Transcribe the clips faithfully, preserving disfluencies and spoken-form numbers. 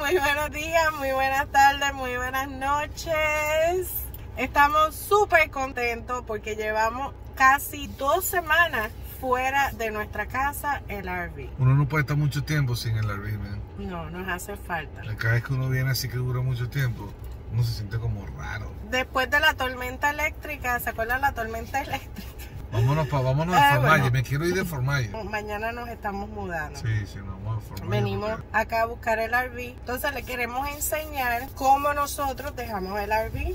Muy buenos días, muy buenas tardes, muy buenas noches. Estamos súper contentos porque llevamos casi dos semanas fuera de nuestra casa, el R V. Uno no puede estar mucho tiempo sin el R V, man. No, nos hace falta. Cada vez que uno viene así que dura mucho tiempo, uno se siente como raro. Después de la tormenta eléctrica, ¿se acuerdan la tormenta eléctrica? Vámonos, pa, vámonos de Ah, Fort Myers, bueno. me quiero ir de Fort Myers. Mañana nos estamos mudando. Sí, sí, nos vamos a Fort Myers. Venimos porque- acá a buscar el R V. Entonces le queremos enseñar cómo nosotros dejamos el R V.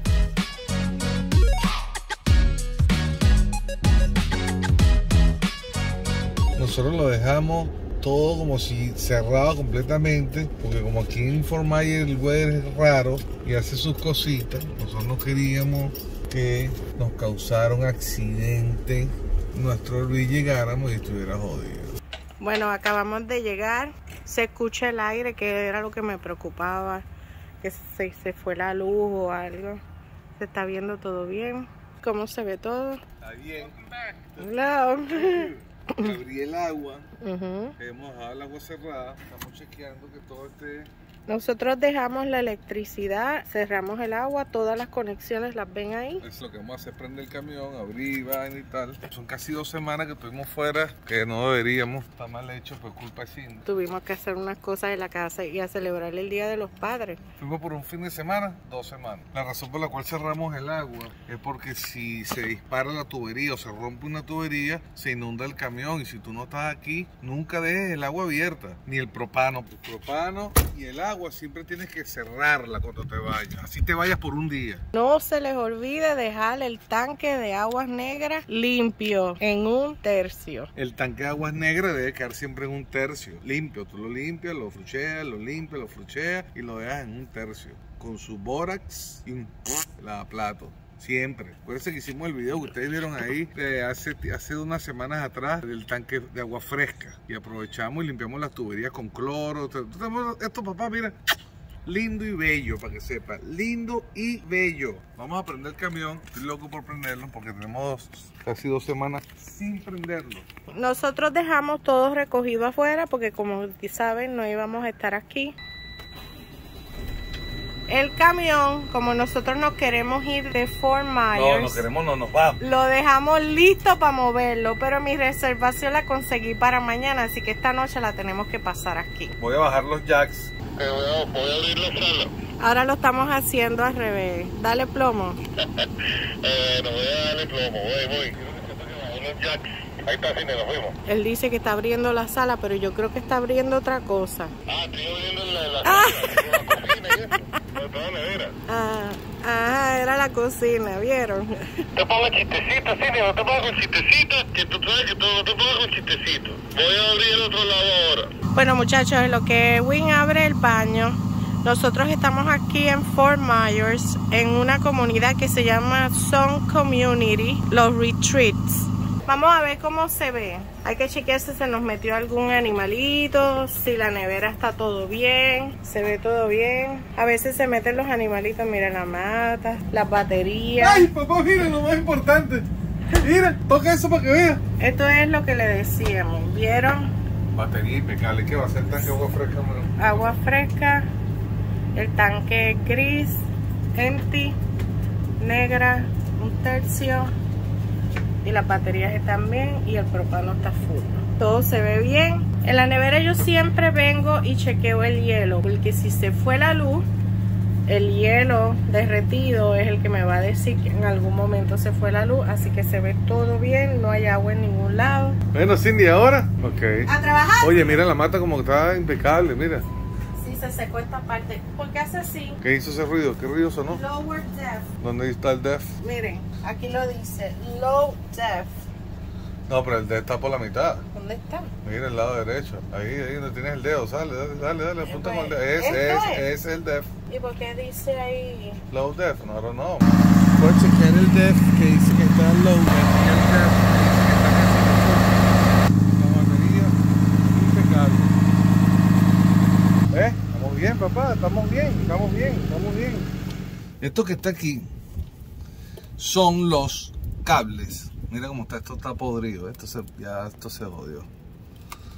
Nosotros lo dejamos todo como si cerrado completamente, porque como aquí en Fort Myers el weather es raro y hace sus cositas, nosotros no queríamos que nos causara un accidente, nuestro R V llegáramos y estuviera jodido. Bueno, acabamos de llegar. Se escucha el aire, que era lo que me preocupaba, que se, se fue la luz o algo. Se está viendo todo bien. ¿Cómo se ve todo? Está bien. Hello. Abrí el agua, Ujú. hemos dejado el agua cerrada, estamos chequeando que todo esté... Nosotros dejamos la electricidad, cerramos el agua, todas las conexiones las ven ahí. Es lo que vamos a hacer, prender el camión, abrir, vaina y tal. Son casi dos semanas que estuvimos fuera, que no deberíamos, está mal hecho por culpa de Cindy. Tuvimos que hacer unas cosas en la casa y a celebrar el Día de los Padres. Fuimos por un fin de semana, dos semanas. La razón por la cual cerramos el agua es porque si se dispara la tubería o se rompe una tubería, se inunda el camión, y si tú no estás aquí, nunca dejes el agua abierta, ni el propano. El propano y el agua siempre tienes que cerrarla cuando te vayas, así te vayas por un día. No se les olvide dejar el tanque de aguas negras limpio en un tercio. El tanque de aguas negras debe quedar siempre en un tercio, limpio. Tú lo limpias, lo flucheas, lo limpias, lo flucheas y lo dejas en un tercio, con su bórax y un lavaplato. Siempre. Acuérdense que hicimos el video que ustedes vieron ahí de hace, hace unas semanas atrás del tanque de agua fresca. Y aprovechamos y limpiamos las tuberías con cloro. Esto, papá, mira, lindo y bello, para que sepa. Lindo y bello. Vamos a prender el camión. Estoy loco por prenderlo porque tenemos casi dos semanas sin prenderlo. Nosotros dejamos todo recogido afuera porque, como saben, no íbamos a estar aquí. El camión, como nosotros nos queremos ir de Fort Myers, No, no queremos, no nos vamos. lo dejamos listo para moverlo, pero mi reservación la conseguí para mañana, así que esta noche la tenemos que pasar aquí. Voy a bajar los jacks. Eh, voy, a, voy a abrir la sala. Ahora lo estamos haciendo al revés. Dale plomo. Eh, no voy a darle plomo, voy, voy. Quiero que sepa que bajó los jacks. Ahí está, cine, nos fuimos. Él dice que está abriendo la sala, pero yo creo que está abriendo otra cosa. Ah, estoy abriendo la, la, Ah. la, la cocina y eso. No, toda la nevera. Ah, ajá, era la cocina, ¿vieron? Te pongo chistecito, cine, no te pongo con chistecito, que tú sabes que tú no te pongo con chistecito. Voy a abrir el otro lado ahora. Bueno, muchachos, en lo que Win abre el baño, nosotros estamos aquí en Fort Myers, en una comunidad que se llama Sun Community, los Retreats. Vamos a ver cómo se ve. Hay que chequear si se nos metió algún animalito, si la nevera está todo bien, se ve todo bien. A veces se meten los animalitos, mira la mata, las baterías. ¡Ay, papá, mira lo más importante! Mira, toca eso para que veas. Esto es lo que le decíamos, ¿vieron? Batería impecable. ¿Qué va a ser tanque de agua fresca, mano? Agua fresca, el tanque gris, empty, negra, un tercio, y las baterías están bien y el propano está full. Todo se ve bien. En la nevera yo siempre vengo y chequeo el hielo, porque si se fue la luz, el hielo derretido es el que me va a decir que en algún momento se fue la luz. Así que se ve todo bien, no hay agua en ningún lado. Bueno, Cindy, ¿ahora? Ok. ¡A trabajar! Oye, mira la mata como que está impecable, mira. Sí, se secó esta parte. ¿Por qué hace así? ¿Qué hizo ese ruido? ¿Qué ruido sonó? Lower depth. ¿Dónde está el def? Miren, aquí lo dice, low depth. No, pero el def está por la mitad. ¿Dónde está? Mira el lado derecho. Ahí, ahí donde tienes el dedo. Sale, dale, dale, dale. Apunta con el dedo. ¿Esto Ese es, es? ese es el def. ¿Y por qué dice ahí? Low def, no, I don't know. Puedes chequear el def que dice que está low def y el def que dice que está casi full. La batería impecable. ¿Eh? Estamos bien, papá. Estamos bien, estamos bien, estamos bien. Esto que está aquí son los cables. Mira cómo está, esto está podrido. Esto se, ya esto se jodió.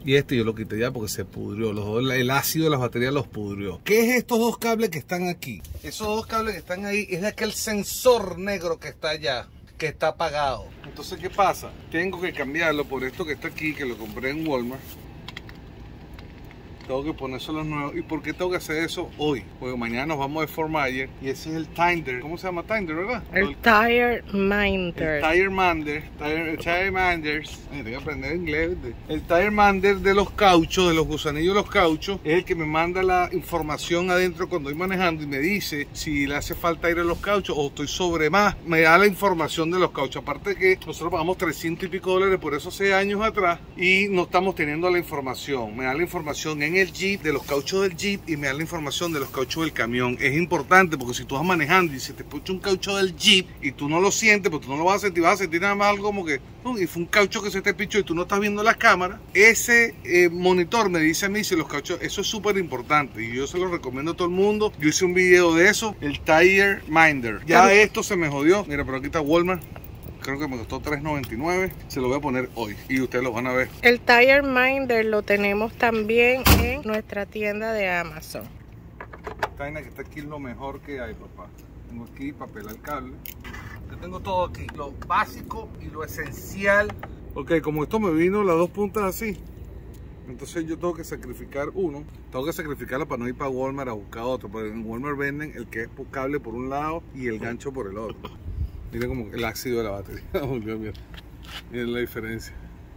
Y este yo lo quité ya porque se pudrió. Los dos, el ácido de las baterías los pudrió. ¿Qué es estos dos cables que están aquí? Esos dos cables que están ahí es de aquel sensor negro que está allá, que está apagado. Entonces, ¿qué pasa? Tengo que cambiarlo por esto que está aquí, que lo compré en Walmart. Tengo que ponérselo nuevo. ¿Y por qué tengo que hacer eso hoy? Porque mañana nos vamos de Fort Myers y ese es el Tinder. ¿Cómo se llama Tinder, verdad? El, el Tire Minder. El Tire Minder. Tire, el Tire Minders. Ay, tengo que aprender inglés. El Tire Minder de los cauchos, de los gusanillos de los cauchos, es el que me manda la información adentro cuando estoy manejando y me dice si le hace falta aire a los cauchos o estoy sobre más. Me da la información de los cauchos. Aparte de que nosotros pagamos trescientos y pico dólares por eso hace años atrás y no estamos teniendo la información. Me da la información en el Jeep, de los cauchos del Jeep, y me da la información de los cauchos del camión. Es importante porque si tú vas manejando y se te pucha un caucho del Jeep y tú no lo sientes, porque tú no lo vas a sentir, vas a sentir nada más algo como que ¡pum! Y fue un caucho que se te pichó y tú no estás viendo las cámaras, ese eh, monitor me dice a mí si los cauchos, eso es súper importante y yo se lo recomiendo a todo el mundo. Yo hice un video de eso, el Tire Minder. Ya esto se me jodió. Mira, pero aquí está Walmart. Creo que me costó tres noventa y nueve. Se lo voy a poner hoy y ustedes lo van a ver. El Tire Minder lo tenemos también en nuestra tienda de Amazon. Esta vaina que está aquí es lo mejor que hay, papá. Tengo aquí papel al cable. Yo tengo todo aquí, lo básico y lo esencial. Ok, como esto me vino las dos puntas así, entonces yo tengo que sacrificar uno. Tengo que sacrificarlo para no ir para Walmart a buscar otro. Porque en Walmart venden el que es cable por un lado y el gancho por el otro. Miren como el ácido de la batería. Miren, miren la diferencia.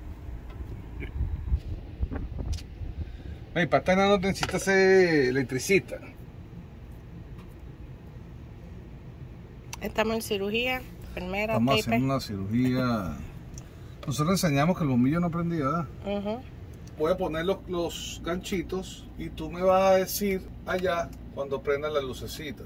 Hey, para estar en la nota necesitas ser electricista. Estamos en cirugía, enfermera, Estamos tape. haciendo una cirugía. Nosotros enseñamos que el bombillo no prendía, ¿verdad? Uh-huh. Voy a poner los, los ganchitos y tú me vas a decir allá cuando prenda la lucecita.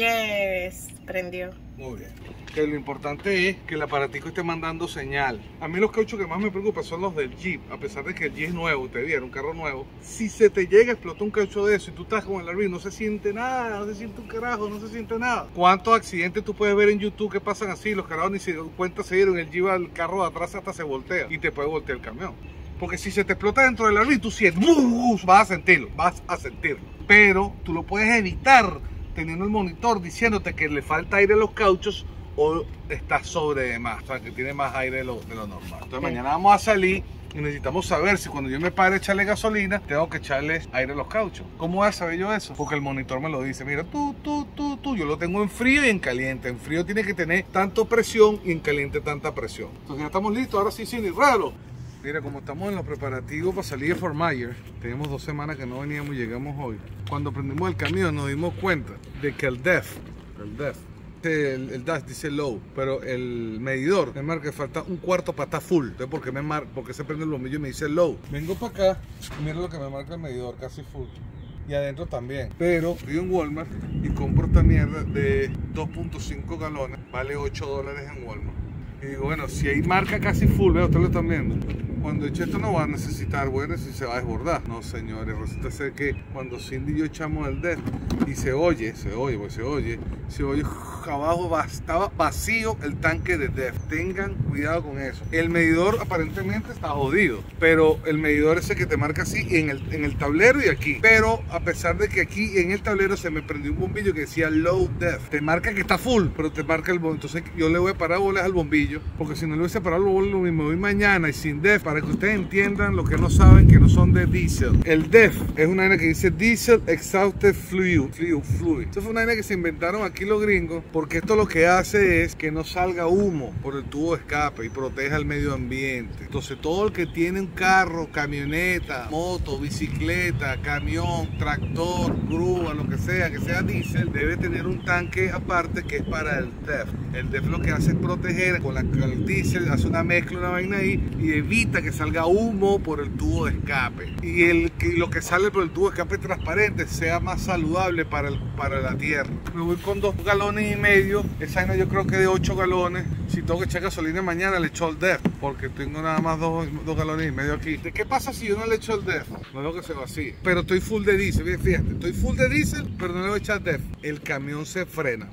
Yes, prendió. Muy bien. Que lo importante es que el aparatico esté mandando señal. A mí los cauchos que más me preocupan son los del Jeep. A pesar de que el Jeep es nuevo, te dieron un carro nuevo. Si se te llega a explotar un caucho de eso y tú estás con el arbitrio, no se siente nada, no se siente un carajo, no se siente nada. ¿Cuántos accidentes tú puedes ver en YouTube que pasan así? Los carajos ni se dan cuenta, se dieron el Jeep al carro de atrás hasta se voltea y te puede voltear el camión. Porque si se te explota dentro del arbitrio, tú sientes, vas a sentirlo, vas a sentirlo. Pero tú lo puedes evitar teniendo el monitor diciéndote que le falta aire a los cauchos o está sobre de más, o sea, que tiene más aire de lo, de lo normal. Entonces mañana vamos a salir y necesitamos saber si cuando yo me pare a echarle gasolina, tengo que echarle aire a los cauchos. ¿Cómo voy a saber yo eso? Porque el monitor me lo dice. Mira, tú, tú, tú, tú, yo lo tengo en frío y en caliente. En frío tiene que tener tanto presión y en caliente tanta presión. Entonces ya estamos listos, ahora sí, Cindy, raro. Mira, como estamos en los preparativos para salir de Fort Myers, tenemos dos semanas que no veníamos y llegamos hoy. Cuando prendimos el camión nos dimos cuenta de que el D E F, el D E F, el, el dash dice low, pero el medidor me marca que falta un cuarto para estar full. Entonces, ¿por qué, me mar ¿por qué se prende el bombillo y me dice low? Vengo para acá y mira lo que me marca el medidor, casi full. Y adentro también. Pero fui en Walmart y compro esta mierda de dos punto cinco galones, vale ocho dólares en Walmart. Y digo, bueno, si hay marca casi full, veo, ustedes lo están viendo. Cuando eche esto no va a necesitar, bueno, si se va a desbordar. No, señores, resulta ser que cuando Cindy y yo echamos el D E F y se oye, se oye, pues se oye, se oye, abajo va, estaba vacío el tanque de D E F. Tengan cuidado con eso. El medidor aparentemente está jodido, pero el medidor ese que te marca así en el, en el tablero y aquí. Pero a pesar de que aquí en el tablero se me prendió un bombillo que decía low D E F. Te marca que está full, pero te marca el bombillo. Entonces yo le voy a parar bolas al bombillo, porque si no le hubiese parado bolas lo mismo, voy mañana y sin D E F, para que ustedes entiendan lo que no saben, que no son de diésel. El D E F es una vaina que dice Diesel Exhausted Fluid. Fluid, fluid. Esto fue una vaina que se inventaron aquí los gringos, porque esto lo que hace es que no salga humo por el tubo de escape y proteja el medio ambiente. Entonces todo el que tiene un carro, camioneta, moto, bicicleta, camión, tractor, grúa, lo que sea, que sea diésel, debe tener un tanque aparte que es para el D E F. El D E F lo que hace es proteger con, la, con el diésel, hace una mezcla, una vaina ahí y evita que salga humo por el tubo de escape. Y el, que, lo que sale por el tubo de escape transparente sea más saludable para, el, para la tierra. Me voy con dos galones y medio. Esa vaina yo creo que de ocho galones. Si tengo que echar gasolina mañana le echo el D E F, porque tengo nada más dos, dos galones y medio aquí. ¿De qué pasa si yo no le echo el D E F? No veo que se vacíe. Pero estoy full de diésel, fíjate, estoy full de diésel, pero no le voy a echar D E F. El camión se frena.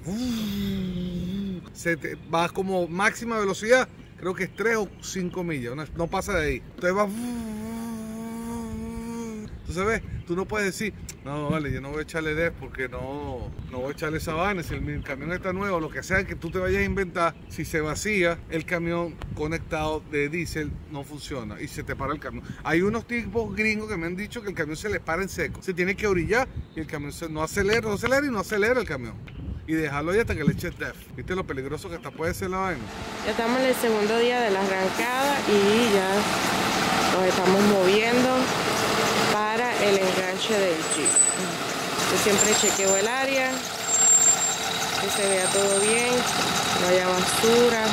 Se te, va como máxima velocidad, creo que es tres o cinco millas, no, no pasa de ahí. Entonces va Entonces, ves, tú no puedes decir, no, vale, yo no voy a echarle D E F porque no, no voy a echarle esa vaina. Si el, el camión está nuevo, lo que sea que tú te vayas a inventar, si se vacía, el camión conectado de diésel no funciona y se te para el camión. Hay unos tipos gringos que me han dicho que el camión se les para en seco. Se tiene que orillar y el camión se, no acelera, no acelera y no acelera el camión. Y dejarlo ahí hasta que le eches D E F. ¿Viste lo peligroso que hasta puede ser la vaina? Ya estamos en el segundo día de la arrancada y ya nos estamos moviendo para el enganche del Jeep. Yo siempre chequeo el área, que se vea todo bien, no haya basura.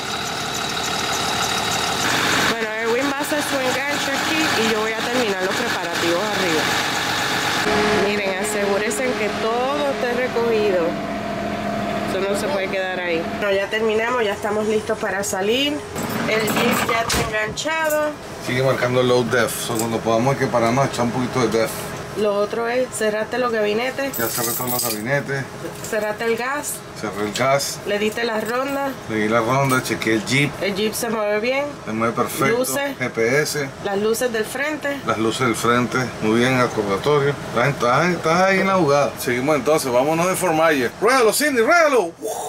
Bueno, Erwin va a hacer su enganche aquí y yo voy a terminar los preparativos arriba. Miren, asegúrense que todo esté recogido. Eso no se puede quedar ahí. Bueno, ya terminamos, ya estamos listos para salir. El Jeep ya está enganchado. Sigue marcando low def, so cuando podamos hay que pararnos a echar un poquito de def. Lo otro es cerrarte los gabinetes. Ya cerré todos los gabinetes. Cerrate el gas. Cerré el gas. Le diste las rondas. Le di la ronda, chequeé el Jeep. El Jeep se mueve bien. Se mueve perfecto. Luces. G P S. Las luces del frente. Las luces del frente. Muy bien, acordatorio. Estás, estás, estás ahí en la jugada. Seguimos entonces, vámonos de Fort Myers. ¡Ruédalo, Cindy, ruédalo!